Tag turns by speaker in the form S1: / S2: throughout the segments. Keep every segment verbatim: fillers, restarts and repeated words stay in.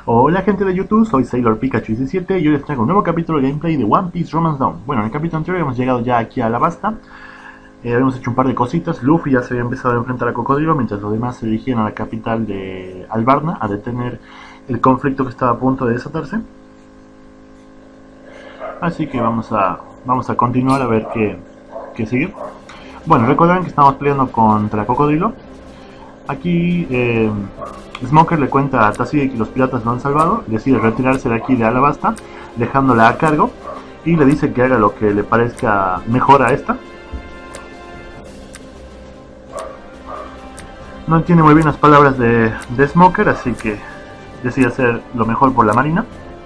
S1: Hola gente de YouTube, soy Sailor Pikachu diecisiete y hoy les traigo un nuevo capítulo de gameplay de One Piece Romance Dawn. Bueno, en el capítulo anterior hemos llegado ya aquí a Alabasta. Eh, habíamos hecho un par de cositas. Luffy ya se había empezado a enfrentar a Cocodrilo, mientras los demás se dirigían a la capital de Albarna a detener el conflicto que estaba a punto de desatarse. Así que vamos a, vamos a continuar a ver qué, qué sigue. Bueno, recordarán que estamos peleando contra Cocodrilo. Aquí eh, Smoker le cuenta a Tashigi que los piratas lo han salvado, decide retirarse de aquí de Alabasta, dejándola a cargo, y le dice que haga lo que le parezca mejor a esta. No entiende muy bien las palabras de, de Smoker, así que decide hacer lo mejor por la marina.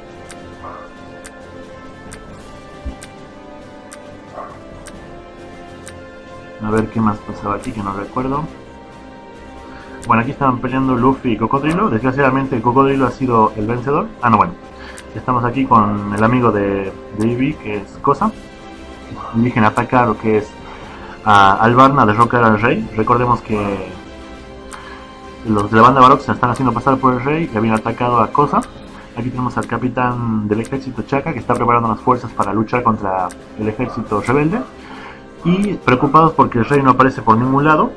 S1: A ver qué más pasaba aquí, que no recuerdo. Bueno, aquí estaban peleando Luffy y Cocodrilo. Desgraciadamente Cocodrilo ha sido el vencedor. Ah, no, bueno. Estamos aquí con el amigo de, de Vivi, que es Koza. Dirigen a atacar lo que es a Albarna, a derrocar al rey. Recordemos que los de la banda Baroque se están haciendo pasar por el rey y habían atacado a Koza. Aquí tenemos al capitán del ejército Chaka, que está preparando las fuerzas para luchar contra el ejército rebelde. Y preocupados porque el rey no aparece por ningún lado.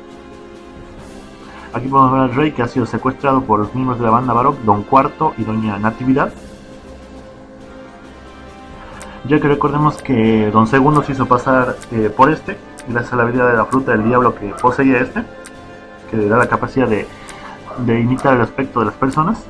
S1: Aquí podemos ver al rey que ha sido secuestrado por los miembros de la banda Baroque, Don Cuarto y Doña Natividad. Ya que recordemos que Don Segundo se hizo pasar eh, por este, gracias a la habilidad de la fruta del diablo que poseía este, que le da la capacidad de, de imitar el aspecto de las personas.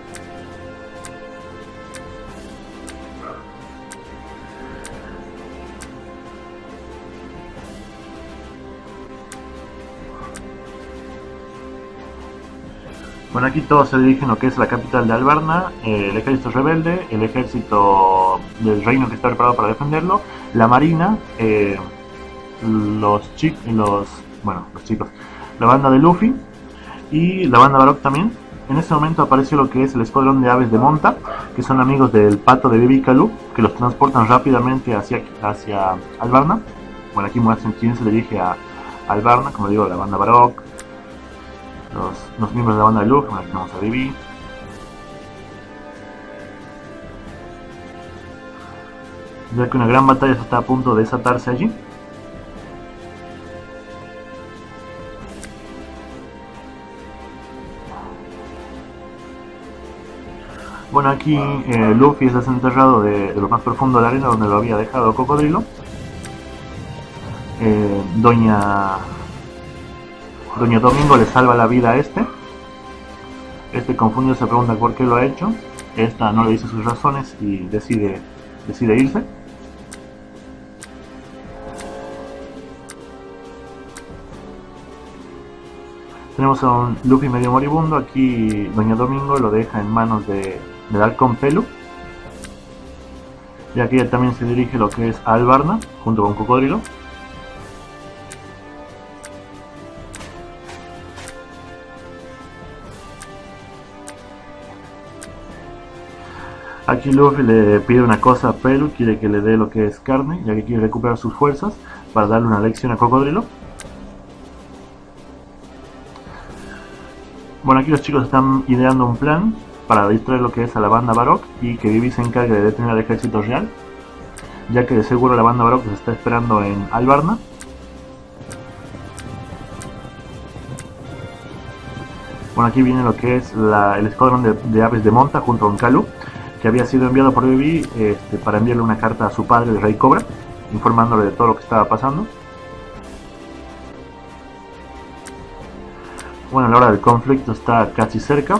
S1: Bueno, aquí todos se dirigen a lo que es la capital de Albarna, eh, el ejército rebelde, el ejército del reino que está preparado para defenderlo, la marina, eh, los chicos, los, bueno, los chicos, la banda de Luffy y la banda Baroque también. En este momento apareció lo que es el escuadrón de aves de monta, que son amigos del pato de Vivi Kalu, que los transportan rápidamente hacia, hacia Albarna. Bueno, aquí muestran quién se dirige a Albarna, como digo, la banda Baroque. Los, los miembros de la banda de Luffy. Bueno, aquí tenemos a Vivi. Ya que una gran batalla está a punto de desatarse allí. Bueno, aquí eh, Luffy es desenterrado de, de lo más profundo de la arena donde lo había dejado Cocodrilo. Eh, Doña... Doña Domingo le salva la vida a este. Este confundido se pregunta por qué lo ha hecho. Esta no le dice sus razones y decide, decide irse. Tenemos a un Luffy medio moribundo. Aquí Doña Domingo lo deja en manos de, de Halcón Pelu. Y aquí también se dirige lo que es a Albarna junto con Cocodrilo. Aquí Luffy le pide una cosa a Pelu, quiere que le dé lo que es carne, ya que quiere recuperar sus fuerzas para darle una lección a Cocodrilo. Bueno, aquí los chicos están ideando un plan para distraer lo que es a la banda Baroque y que Vivi se encargue de detener al ejército real, ya que de seguro la banda Baroque se está esperando en Albarna. Bueno, aquí viene lo que es la, el escuadrón de, de aves de monta junto con Kalu, que había sido enviado por Vivi este, para enviarle una carta a su padre, el Rey Cobra, informándole de todo lo que estaba pasando. Bueno, la hora del conflicto está casi cerca.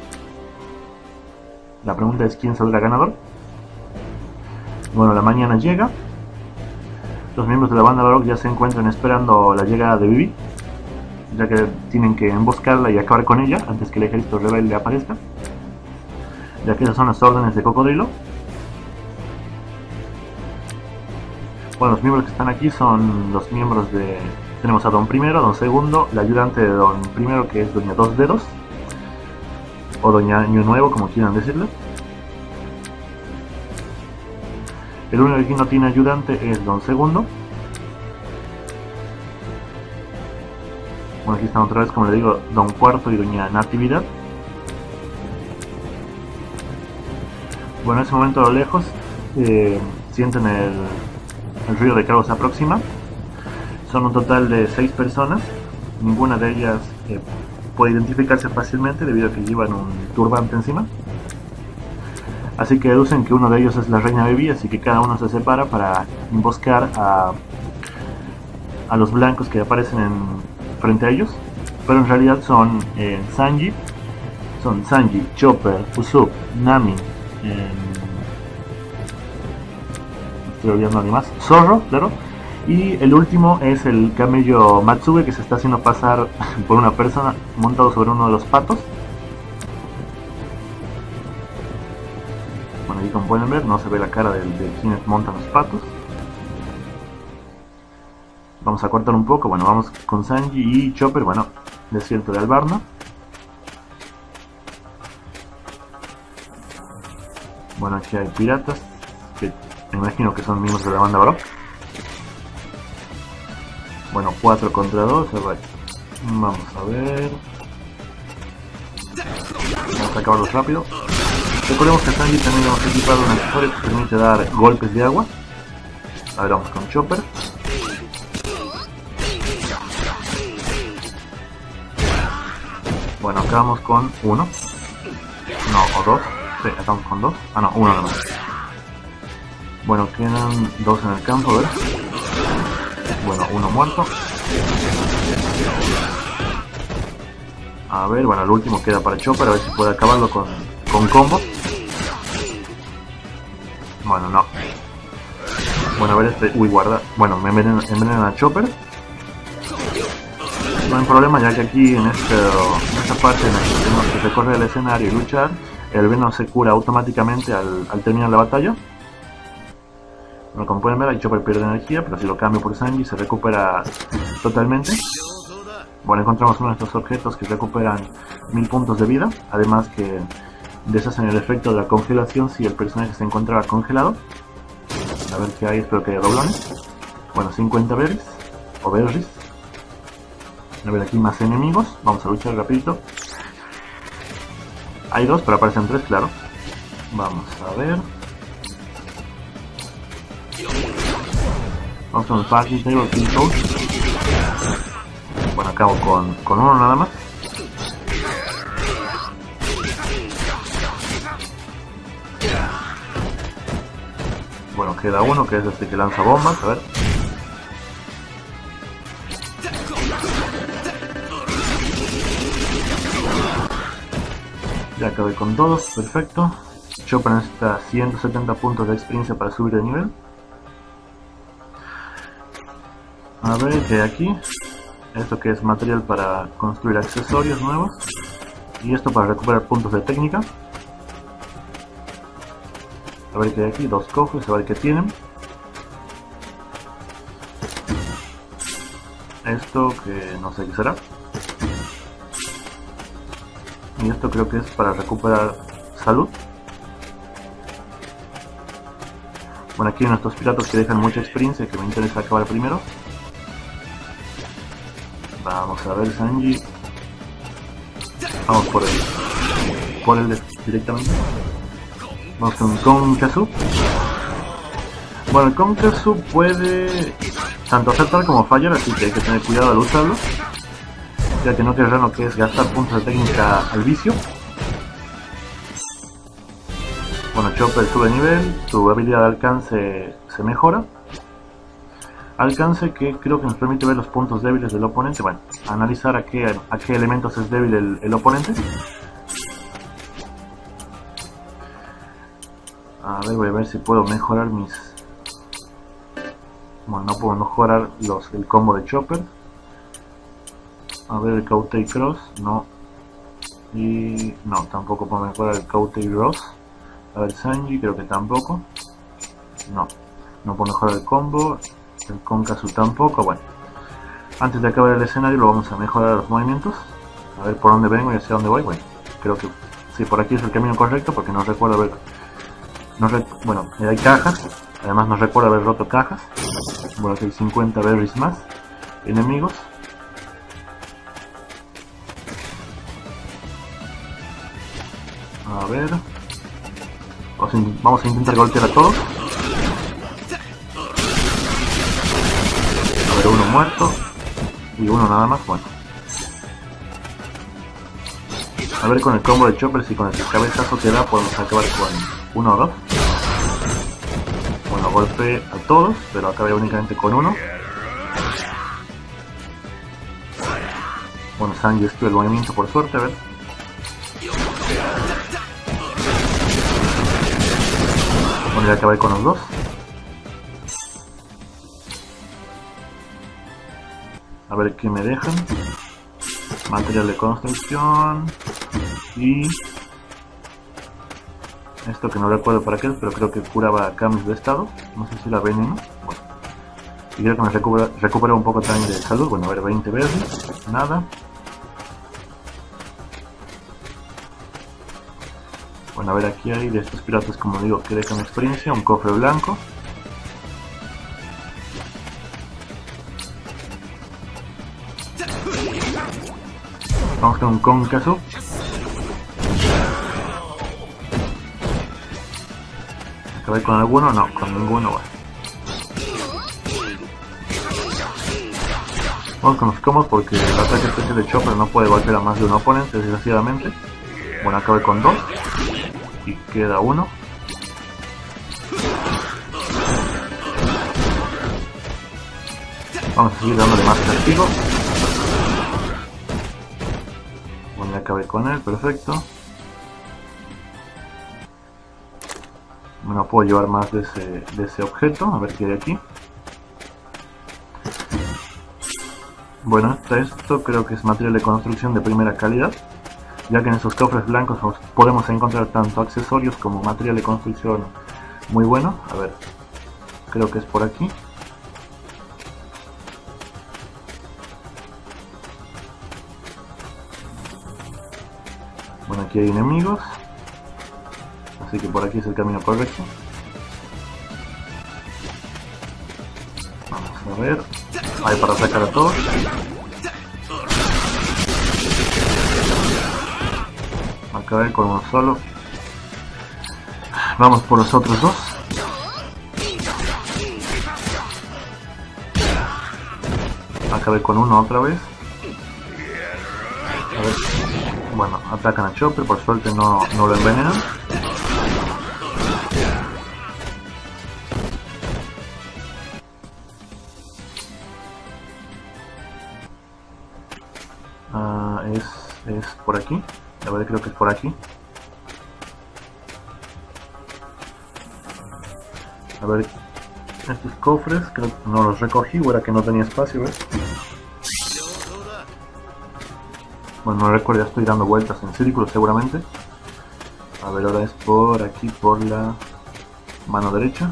S1: La pregunta es quién saldrá ganador. Bueno, la mañana llega. Los miembros de la banda Baroque ya se encuentran esperando la llegada de Vivi, ya que tienen que emboscarla y acabar con ella antes que el ejército rebelde aparezca. Ya que esas son las órdenes de Cocodrilo. Bueno, los miembros que están aquí son los miembros de... Tenemos a Don Primero, Don Segundo, la ayudante de Don Primero, que es Doña Dos Dedos, o Doña Año Nuevo, como quieran decirle. El único que aquí no tiene ayudante es Don Segundo. Bueno, aquí están otra vez, como le digo, Don Cuarto y Doña Natividad. Bueno, en ese momento a lo lejos eh, sienten el, el ruido de que algo se aproxima. Son un total de seis personas. Ninguna de ellas eh, puede identificarse fácilmente debido a que llevan un turbante encima. Así que deducen que uno de ellos es la reina Baby, así que cada uno se separa para emboscar a, a los blancos que aparecen en, frente a ellos. Pero en realidad son eh, Sanji, son Sanji, Chopper, Usopp, Nami, eh, estoy olvidando alguien más, Zorro, claro. Y el último es el camello Matsuge, que se está haciendo pasar por una persona montado sobre uno de los patos. Bueno, aquí como pueden ver no se ve la cara de, de quienes montan los patos. Vamos a cortar un poco. Bueno, vamos con Sanji y Chopper. Bueno, desierto de Albarna. Bueno, aquí hay piratas, que me imagino que son miembros de la banda Baroque. Bueno, cuatro contra dos. Vamos a ver. Vamos a acabarlos rápido. Recordemos que a Sanji también hemos equipado un accesorio que permite dar golpes de agua. A ver, vamos con Chopper. Bueno, acabamos con uno. No, o dos. Sí, acabamos con dos. Ah, no, uno nomás. Bueno, quedan dos en el campo, a ver. Bueno, uno muerto. A ver, bueno, el último queda para Chopper, a ver si puede acabarlo con, con combo. Bueno, no. Bueno, a ver este... Uy, guarda. Bueno, me envenenan, envenenan a Chopper. No hay problema, ya que aquí en, este, en esta parte en la que tenemos que recorrer el escenario y luchar, el veneno se cura automáticamente al, al terminar la batalla. Bueno, como pueden ver, ahí Chopper pierde energía, pero si lo cambio por Sanji se recupera totalmente. Bueno, encontramos uno de estos objetos que recuperan mil puntos de vida, además que deshacen el efecto de la congelación si el personaje se encontraba congelado. A ver qué hay, espero que haya doblones. Bueno, cincuenta berries, o berries. A ver, aquí más enemigos, vamos a luchar rapidito. Hay dos, pero aparecen tres, claro. Vamos a ver. Vamos con el Party Table King Coach. Bueno, acabo con, con uno nada más. Bueno, queda uno que es este que lanza bombas, a ver. Ya acabé con todos, perfecto. Chopper necesita ciento setenta puntos de experiencia para subir de nivel. A ver, ¿qué hay aquí? Esto que es material para construir accesorios nuevos. Y esto para recuperar puntos de técnica. A ver qué hay aquí, dos cofres, a ver qué tienen. Esto que no sé qué será. Y esto creo que es para recuperar salud. Bueno, aquí hay nuestros piratas que dejan mucha experiencia, que me interesa acabar primero. Vamos a ver, Sanji. Vamos por él. Por él directamente. Vamos con Konkazu. Bueno, el Konkazu puede tanto acertar como fallar, así que hay que tener cuidado al usarlo. Ya que no querrán lo que es gastar puntos de técnica al vicio. Bueno, Chopper sube nivel, su habilidad de alcance se mejora. Alcance que creo que nos permite ver los puntos débiles del oponente. Bueno, analizar a qué, a qué elementos es débil el, el oponente. A ver, voy a ver si puedo mejorar mis... Bueno, no puedo mejorar los, el combo de Chopper. A ver, el Kautei Cross, no. Y no, tampoco puedo mejorar el Kautei Cross. A ver, Sanji, creo que tampoco. No, no puedo mejorar el combo. El Konkazu tampoco. Bueno, antes de acabar el escenario lo vamos a mejorar los movimientos. A ver por dónde vengo y hacia dónde voy. Bueno, creo que sí, por aquí es el camino correcto porque no recuerdo haber... No rec... Bueno, hay cajas. Además no recuerdo haber roto cajas. Bueno, aquí hay cincuenta berries más. Enemigos. A ver. Vamos a, vamos a intentar golpear a todos. A ver, uno muerto. Y uno nada más, bueno. A ver con el combo de Chopper si con el cabezazo que da podemos acabar con uno o dos. Bueno, golpe a todos, pero acabé únicamente con uno. Bueno, Sanji estuvo el movimiento por suerte, a ver. Bueno, ya acabé con los dos. A ver qué me dejan. Material de construcción. Y... esto que no recuerdo para qué es, pero creo que curaba cambios de estado. No sé si era veneno. Bueno. Y creo que me recupera, recupera un poco también de salud. Bueno, a ver, veinte verdes. Nada. Bueno, a ver, aquí hay de estos piratas, como digo, que dejan experiencia. Un cofre blanco. Vamos con un Konkazu. ¿Acabé con alguno? No, con ninguno. Bueno. Vamos con los combos porque el ataque especial de Chopper no puede golpear a más de un oponente, desgraciadamente. Bueno, acabé con dos. Y queda uno. Vamos a seguir dándole más castigo. Bueno, ya acabé con él, perfecto. No puedo llevar más de ese, de ese objeto, a ver qué hay aquí. Bueno, esto, esto creo que es material de construcción de primera calidad, ya que en esos cofres blancos podemos encontrar tanto accesorios como material de construcción muy bueno. A ver, creo que es por aquí. Bueno, aquí hay enemigos, así que por aquí es el camino correcto. Vamos a ver, hay para atacar a todos. Acabé con uno solo. Vamos por los otros dos. Acabé con uno otra vez. A ver. Bueno, atacan a Chopper, por suerte no, no lo envenenan. Ah, es, es por aquí. A ver, creo que es por aquí. A ver, estos cofres, creo que no los recogí, o era que no tenía espacio, ¿ves? Bueno, no recuerdo, ya estoy dando vueltas en círculo seguramente. A ver, ahora es por aquí, por la mano derecha.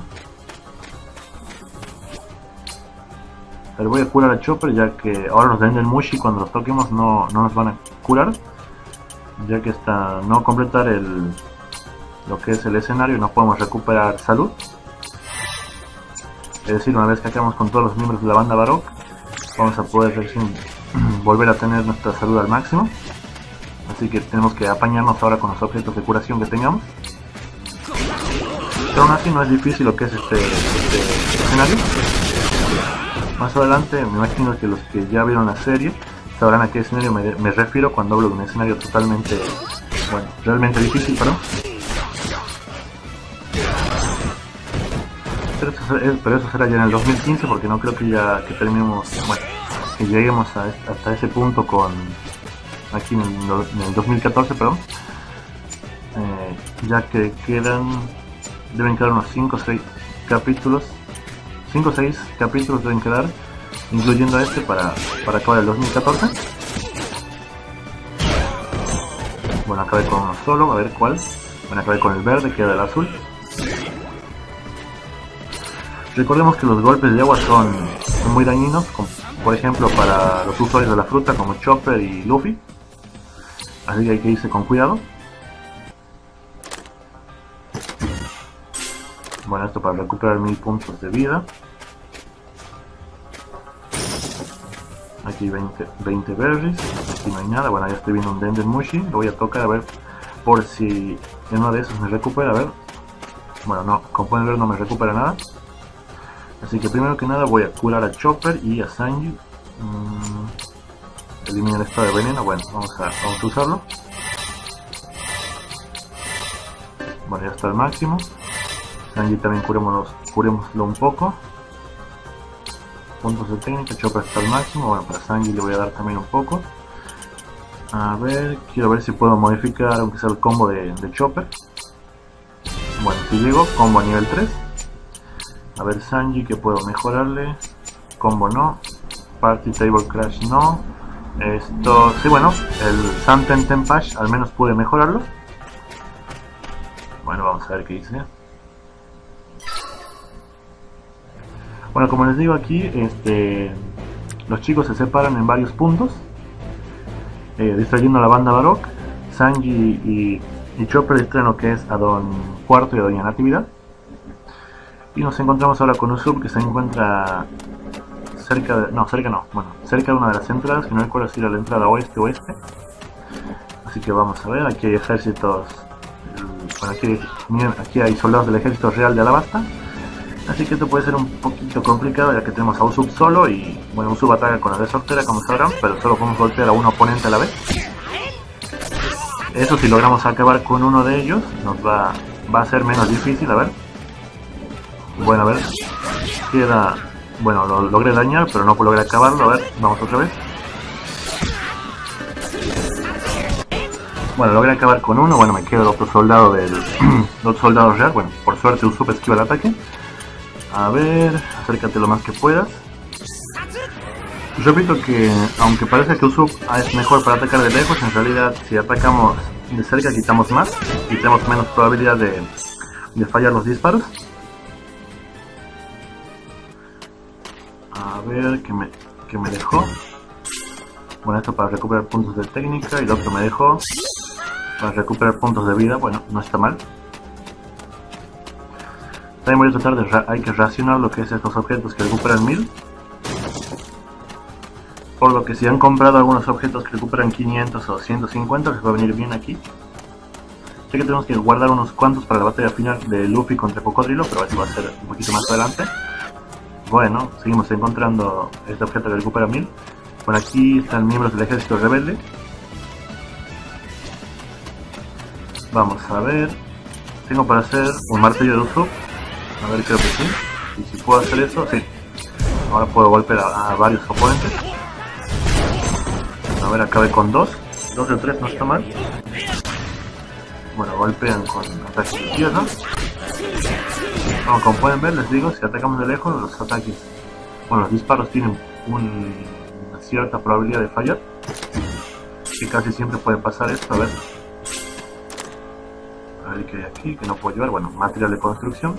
S1: A ver, voy a curar a Chopper, ya que ahora los Denden Mushi cuando los toquemos no, no nos van a curar. Ya que hasta no completar el lo que es el escenario no podemos recuperar salud. Es decir, una vez que acabamos con todos los miembros de la banda Baroque, vamos a poder recién volver a tener nuestra salud al máximo. Así que tenemos que apañarnos ahora con los objetos de curación que tengamos. Pero aún así no es difícil lo que es este, este escenario. Más adelante me imagino que los que ya vieron la serie sabrán a qué escenario me, me refiero cuando hablo de un escenario totalmente, bueno, realmente difícil, perdón. Pero eso, pero eso será ya en el dos mil quince, porque no creo que ya que terminemos, bueno, que lleguemos a, hasta ese punto con aquí en el, en el dos mil catorce, perdón. Eh, ya que quedan, deben quedar unos cinco o seis capítulos, cinco o seis capítulos deben quedar, incluyendo este para, para acabar el dos mil catorce. Bueno, acabé con uno solo, a ver cuál. Bueno, acabé con el verde, queda el azul. Recordemos que los golpes de agua son, son muy dañinos, como, por ejemplo para los usuarios de la fruta como Chopper y Luffy. Así que hay que irse con cuidado. Bueno, esto para recuperar mil puntos de vida. Aquí veinte, veinte berries, aquí no hay nada. Bueno, ya estoy viendo un Denden Mushi, lo voy a tocar a ver por si en uno de esos me recupera. A ver, Bueno, no, como pueden ver no me recupera nada. Así que primero que nada voy a curar a Chopper y a Sanji. Mm, elimina el estado de veneno. Bueno, vamos a, vamos a usarlo. Bueno, ya está al máximo. Sanji también curémoslo, curémoslo un poco. Puntos de técnica, Chopper está al máximo. Bueno, para Sanji le voy a dar también un poco. A ver, quiero ver si puedo modificar aunque sea el combo de, de Chopper. Bueno, si llego, combo a nivel tres. A ver Sanji, que puedo mejorarle. Combo no. Party Table Crash no. Esto, sí, bueno, el Santen Tempash al menos pude mejorarlo. Bueno, vamos a ver qué dice. Bueno, como les digo aquí, este, los chicos se separan en varios puntos, eh, distrayendo a la banda Baroque. Sanji y, y Chopper distraen lo que es a Don Cuarto y a Doña Natividad. Y nos encontramos ahora con Usopp, que se encuentra cerca de... no, cerca no, bueno, cerca de una de las entradas, que no recuerdo si era la entrada oeste o oeste. Así que vamos a ver, aquí hay ejércitos, bueno, aquí, miren, aquí hay soldados del ejército real de Alabasta. Así que esto puede ser un poquito complicado, ya que tenemos a Usopp solo y, bueno, Usopp ataca con la resortera, como sabrán, pero solo podemos golpear a un oponente a la vez. Eso, si logramos acabar con uno de ellos, nos va, va a ser menos difícil, a ver. Bueno, a ver, queda... bueno, lo logré dañar, pero no logré acabarlo. A ver, vamos otra vez. Bueno, logré acabar con uno. Bueno, me queda el otro soldado del... el otro soldado real. Bueno, por suerte Usopp esquiva el ataque. A ver, acércate lo más que puedas. Repito que, aunque parece que Usopp es mejor para atacar de lejos, en realidad si atacamos de cerca quitamos más y tenemos menos probabilidad de, de fallar los disparos. A ver, ¿qué me, qué me dejó? Bueno, esto para recuperar puntos de técnica, y el otro me dejó para recuperar puntos de vida. Bueno, no está mal. También voy a tratar de, ra hay que racionar lo que es estos objetos que recuperan mil. Por lo que si han comprado algunos objetos que recuperan quinientos o ciento cincuenta, les va a venir bien aquí. Sé que tenemos que guardar unos cuantos para la batalla final de Luffy contra Cocodrilo, pero eso va a ser un poquito más adelante. Bueno, seguimos encontrando este objeto que recupera mil. Bueno, aquí están miembros del ejército rebelde. Vamos a ver. Tengo para hacer un martillo de Usopp. A ver, creo que sí. Y si puedo hacer eso, sí. Ahora puedo golpear a, a varios oponentes. A ver, acabé con dos. Dos de tres no está mal. Bueno, golpean con ataques de tierra. No, como pueden ver, les digo, si atacamos de lejos, los ataques, bueno, los disparos tienen un, una cierta probabilidad de fallar. Que casi siempre puede pasar esto, a ver. A ver qué hay aquí, que no puedo llevar. Bueno, material de construcción.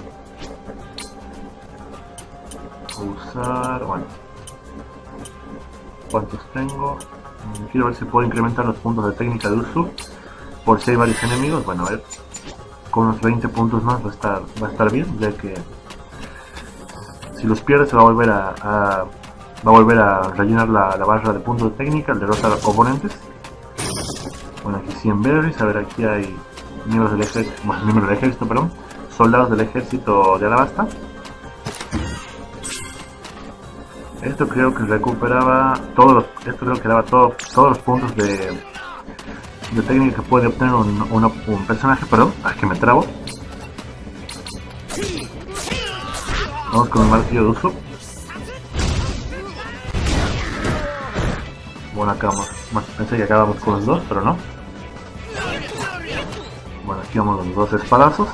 S1: Usar, bueno. ¿Cuántos tengo? Quiero ver si puedo incrementar los puntos de técnica de Usopp. Por si hay varios enemigos, bueno, a ver. Con unos veinte puntos más va a estar, va a estar bien, ya que si los pierde se va a volver a, a va a volver a rellenar la, la barra de puntos de técnica al derrotar a oponentes. Bueno, aquí cien berries. A ver, aquí hay miembros del ejército, bueno, miembros del ejército, perdón, soldados del ejército de Alabasta. Esto creo que recuperaba todos los, esto creo que daba todo, todos los puntos de de técnica que puede obtener un, un, un personaje, perdón, es que me trabo. Vamos con el martillo de Usopp. Bueno, acabamos, bueno, pensé que acabamos con los dos, pero no. Bueno, aquí vamos los dos espadazos.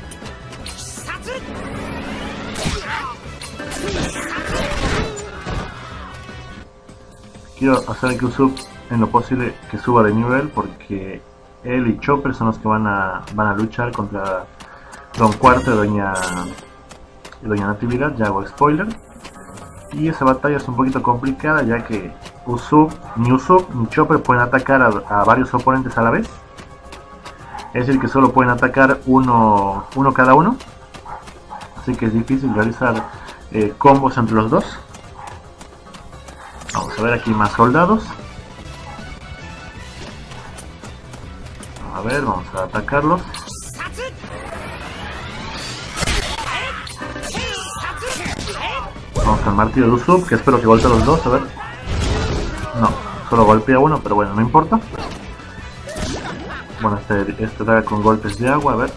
S1: Quiero hacer que Usopp en lo posible que suba de nivel, porque él y Chopper son los que van a van a luchar contra Don Cuarto y Doña y Doña Natividad. Ya hago spoiler. Y esa batalla es un poquito complicada, ya que Usopp, ni Usopp ni Chopper pueden atacar a, a varios oponentes a la vez. Es decir, que solo pueden atacar uno, uno cada uno. Así que es difícil realizar eh, combos entre los dos. Vamos a ver aquí más soldados. A ver, vamos a atacarlos. Vamos con el martillo de Usopp, que espero que golpee a los dos, a ver. No, solo golpea uno, pero bueno, no importa. Bueno, este, este da con golpes de agua, a ver.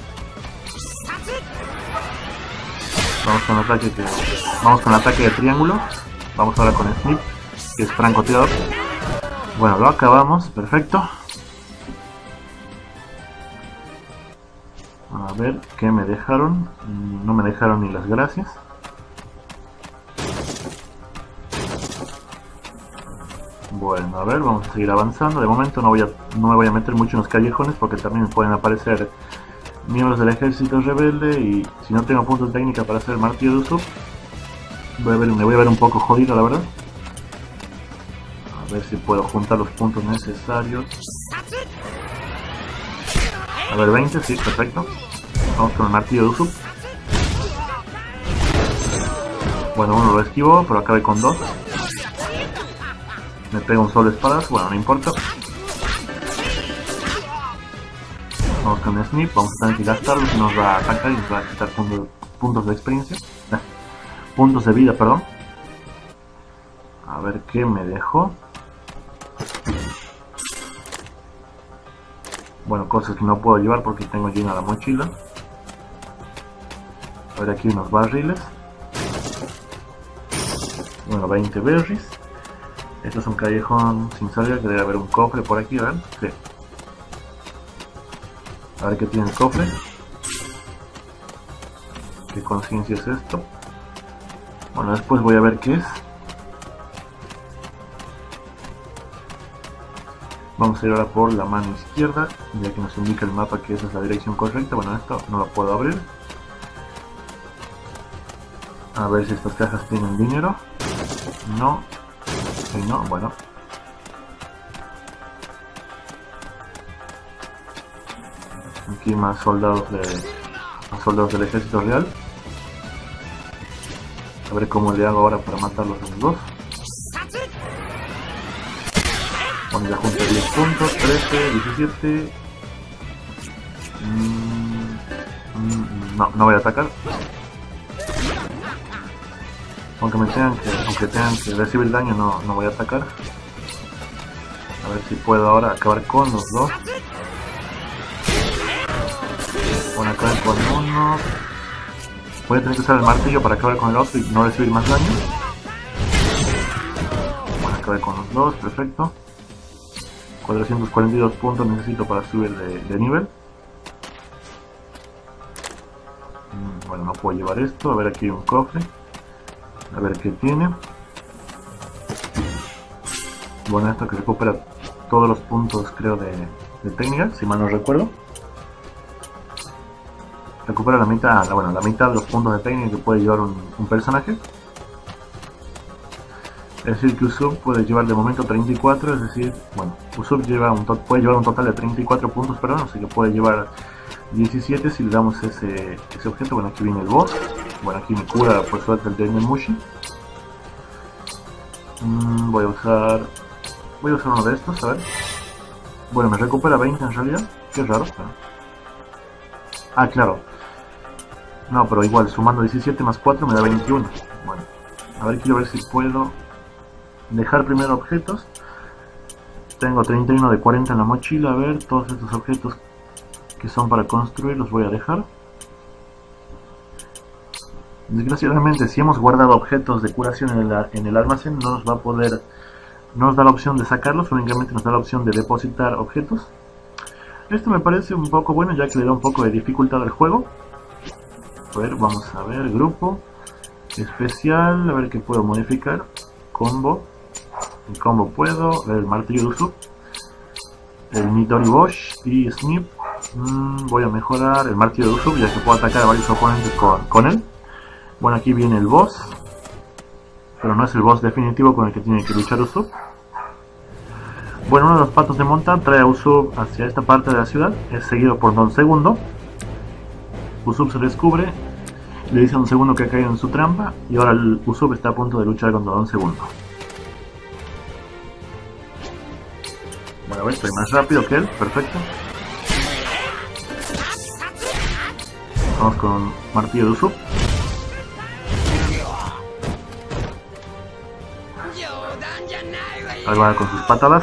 S1: Vamos con el ataque que. Vamos con el ataque de triángulo. Vamos ahora con Snip, que es francotirador. Bueno, lo acabamos, perfecto. A ver, ¿qué me dejaron? No me dejaron ni las gracias. Bueno, a ver, vamos a seguir avanzando. De momento no voy a, no me voy a meter mucho en los callejones porque también pueden aparecer miembros del ejército rebelde y si no tengo puntos de técnica para hacer el martillo de Usopp, voy a ver, me voy a ver un poco jodido, la verdad. A ver si puedo juntar los puntos necesarios. A ver, veinte, sí, perfecto. Vamos con el martillo de Usopp. Bueno, uno lo esquivó, pero acabé con dos. Me pega un solo espadas, bueno, no importa. Vamos con Snip, vamos a tener que gastarlo, si nos va a atacar y nos va a quitar puntos, puntos de experiencia. Eh, puntos de vida, perdón. A ver qué me dejó. Bueno, cosas que no puedo llevar porque tengo llena la mochila. A ver, aquí unos barriles. Bueno, veinte berries. Esto es un callejón sin salida, que debe haber un cofre por aquí, ¿verdad? Sí. A ver qué tiene el cofre. ¿Qué conciencia es esto? Bueno, después voy a ver qué es. Vamos a ir ahora por la mano izquierda, ya que nos indica el mapa que esa es la dirección correcta. Bueno, esto no lo puedo abrir. A ver si estas cajas tienen dinero. No. Sí, no, bueno. Aquí más soldados de más soldados del ejército real. A ver cómo le hago ahora para matarlos a los dos. Bueno, ya junté diez puntos, trece, diecisiete. Mm, mm, no, no voy a atacar. Aunque me tengan que, aunque tengan que recibir daño, no, no voy a atacar. A ver si puedo ahora acabar con los dos. Bueno, acabar con uno. Voy a tener que usar el martillo para acabar con el otro y no recibir más daño. Bueno, acabé con los dos, perfecto. cuatrocientos cuarenta y dos puntos necesito para subir de, de nivel. Bueno, no puedo llevar esto. A ver, aquí hay un cofre. A ver qué tiene. Bueno, esto que recupera todos los puntos, creo, de, de técnica, si mal no recuerdo. Recupera la mitad, bueno, la mitad de los puntos de técnica que puede llevar un, un personaje. Es decir que Usopp puede llevar de momento treinta y cuatro, es decir, bueno, Usopp lleva un puede llevar un total de treinta y cuatro puntos, perdón, así que puede llevar diecisiete si le damos ese, ese objeto. Bueno, aquí viene el boss. Bueno, aquí me cura por suerte el Dendemushi. Mm, voy a usar... Voy a usar uno de estos, a ver. Bueno, me recupera veinte en realidad. Qué raro. Ah, claro. No, pero igual, sumando diecisiete más cuatro me da veintiuno. Bueno, a ver, quiero ver si puedo dejar primero objetos. Tengo treinta y uno de cuarenta en la mochila. A ver, todos estos objetos que son para construir los voy a dejar. Desgraciadamente, si hemos guardado objetos de curación en el, en el almacén, no nos va a poder, no nos da la opción de sacarlos, únicamente nos da la opción de depositar objetos. Esto me parece un poco bueno, ya que le da un poco de dificultad al juego. A ver, vamos a ver, grupo, especial, a ver qué puedo modificar, combo, el combo puedo, el martillo de Usopp, el Midori Bosch y Snip. Mm, voy a mejorar el martillo de Usopp, ya que puedo atacar a varios oponentes con, con él. Bueno, aquí viene el boss, pero no es el boss definitivo con el que tiene que luchar Usopp. Bueno, uno de los patos de monta trae a Usopp hacia esta parte de la ciudad, es seguido por Don Segundo. Usopp se descubre, le dice a Don Segundo que ha caído en su trampa y ahora el Usopp está a punto de luchar contra Don Segundo. Bueno, a ver, estoy más rápido que él, perfecto. Vamos con martillo de Usopp. Ahí va con sus patadas.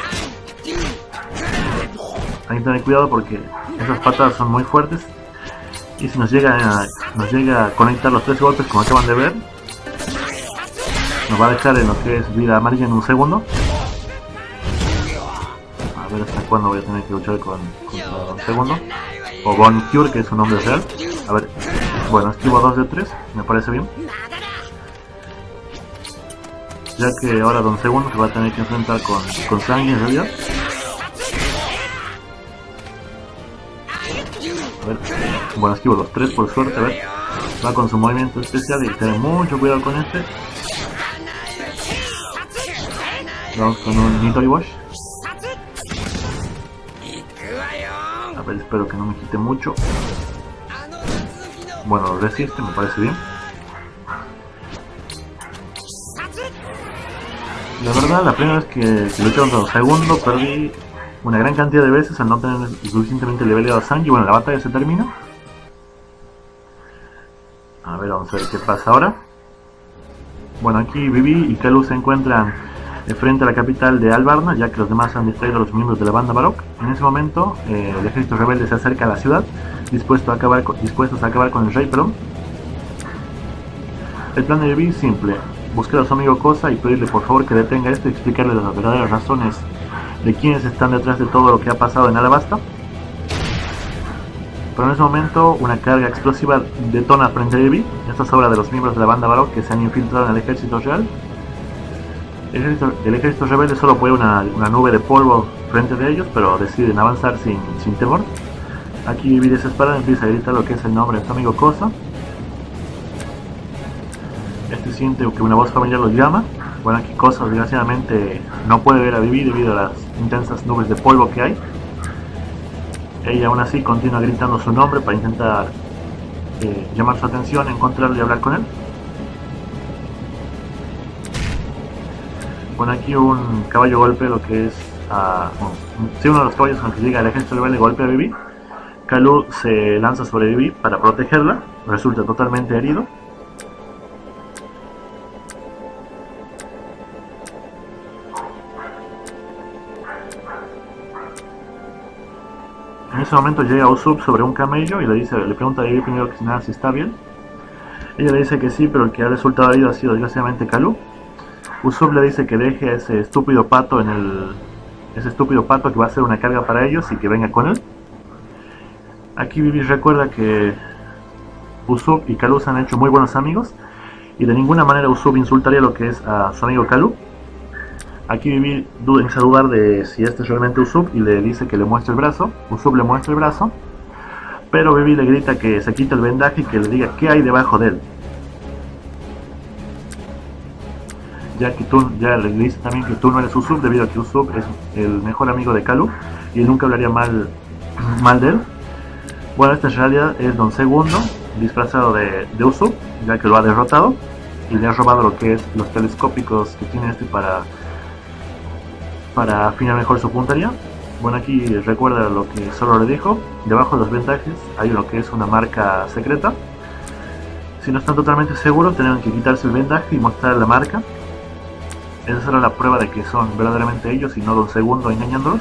S1: Hay que tener cuidado porque esas patadas son muy fuertes. Y si nos llega a, nos llega a conectar los tres golpes como acaban de ver, nos va a dejar en lo que es vida amarilla en un segundo. A ver hasta cuándo voy a tener que luchar con, contra un segundo. O Bon Cure, que es su nombre real. A ver, bueno, esquivo dos de tres, me parece bien. Ya que ahora Don Segundo se va a tener que enfrentar con, con Sanji en realidad. A ver, bueno, esquivo los tres por suerte, a ver. Va con su movimiento especial y tener mucho cuidado con este. Vamos con un Nitori Wash. A ver, espero que no me quite mucho. Bueno, resiste, me parece bien. La verdad, la primera vez que, que luché contra Don Segundo perdí una gran cantidad de veces al no tener suficientemente leveleado a Sanji. Bueno, la batalla se termina. A ver, vamos a ver qué pasa ahora. Bueno, aquí Vivi y Kalu se encuentran frente a la capital de Albarna, ya que los demás han distraído a los miembros de la banda Baroque. En ese momento, eh, el ejército rebelde se acerca a la ciudad, dispuesto a acabar con, dispuestos a acabar con el rey Perón. El plan de Vivi es simple: buscar a su amigo Koza y pedirle por favor que detenga esto y explicarle las verdaderas razones de quienes están detrás de todo lo que ha pasado en Alabasta. Pero en ese momento una carga explosiva detona frente a Vivi. Esta es obra de los miembros de la banda Baroque que se han infiltrado en el ejército real. El ejército, el ejército rebelde solo puede una, una nube de polvo frente de ellos, pero deciden avanzar sin, sin temor. Aquí Vivi desesperada empieza a gritar lo que es el nombre de su amigo Koza. Este siente que una voz familiar lo llama. Bueno, aquí Koza desgraciadamente no puede ver a Vivi debido a las intensas nubes de polvo que hay. Ella aún así continúa gritando su nombre para intentar eh, llamar su atención, encontrarlo y hablar con él. Bueno, aquí un caballo golpea lo que es uh, bueno, si uno de los caballos con el que llega el ejército rebelde golpea a Vivi. Kalu se lanza sobre Vivi para protegerla, resulta totalmente herido. En ese momento llega Usopp sobre un camello y le dice, le pregunta a Vivi primero que nada si está bien. Ella le dice que sí, pero el que ha resultado herido ha sido desgraciadamente Kalu. Usopp le dice que deje a ese estúpido pato en el... ese estúpido pato que va a ser una carga para ellos y que venga con él. Aquí Vivi recuerda que Usopp y Kalu se han hecho muy buenos amigos y de ninguna manera Usopp insultaría lo que es a su amigo Kalu. Aquí Vivi empieza a dudar de si este es realmente Usopp y le dice que le muestre el brazo. Usopp le muestra el brazo, pero Vivi le grita que se quite el vendaje y que le diga qué hay debajo de él. Ya que tú, ya le dice también que tú no eres Usopp debido a que Usopp es el mejor amigo de Kalu y él nunca hablaría mal, mal de él. Bueno, este en realidad es Don Segundo disfrazado de, de Usopp, ya que lo ha derrotado y le ha robado lo que es los telescópicos que tiene este para para afinar mejor su puntería. Bueno, aquí recuerda lo que solo le dijo. Debajo de los vendajes hay lo que es una marca secreta. Si no están totalmente seguros, tendrán que quitarse el vendaje y mostrar la marca. Esa será la prueba de que son verdaderamente ellos y no Don Segundo engañándolos.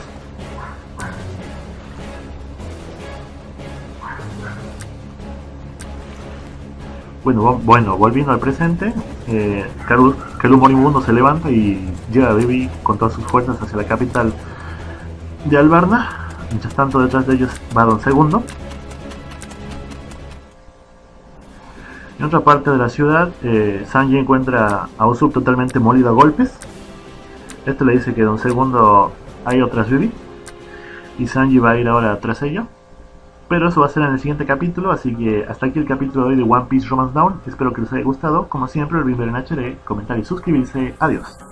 S1: Bueno, bueno, volviendo al presente, eh, Kalu, Kalu moribundo se levanta y llega a Vivi con todas sus fuerzas hacia la capital de Albarna. Mientras tanto, detrás de ellos va Don Segundo. En otra parte de la ciudad, eh, Sanji encuentra a Usopp totalmente molido a golpes. Este le dice que Don Segundo hay otras Vivi y Sanji va a ir ahora tras ella. Pero eso va a ser en el siguiente capítulo, así que hasta aquí el capítulo de hoy de One Piece Romance Down. Espero que les haya gustado. Como siempre, olviden ver en H D, comentar y suscribirse. Adiós.